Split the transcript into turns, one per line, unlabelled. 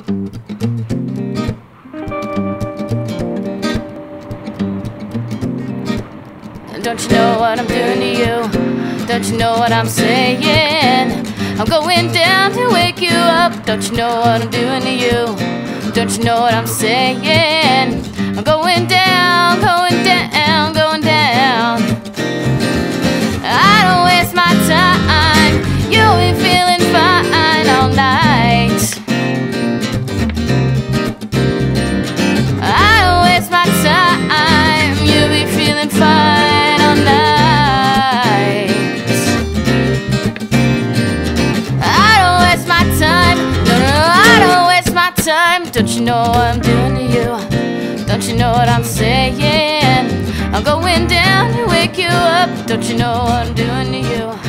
Don't you know what I'm doing to you? Don't you know what I'm saying? I'm going down to wake you up. Don't you know what I'm doing to you? Don't you know what I'm saying? I'm going down, going down, going down. I don't waste my time. You'll be feeling fine all night. I don't waste my time. You'll be feeling fine all night. I don't waste my time. No, no, I don't waste my time. Don't you know what I'm doing to you? Don't you know what I'm saying? I'm going down to wake you up. Don't you know what I'm doing to you?